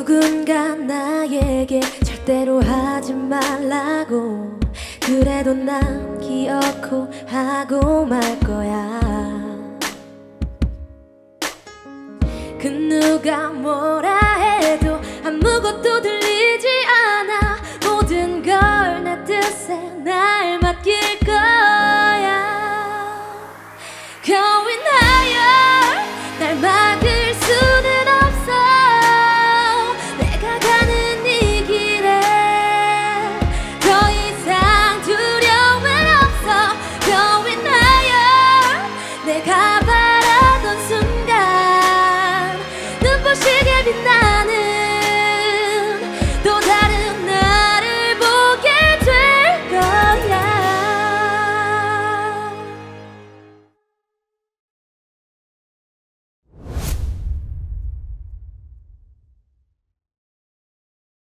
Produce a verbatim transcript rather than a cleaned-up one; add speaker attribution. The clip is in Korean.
Speaker 1: 누군가 나에게 절대로 하지 말라고, 그래도 난 기억고 하고 말 거야. 그 누가 뭐라 해도 아무것도 들려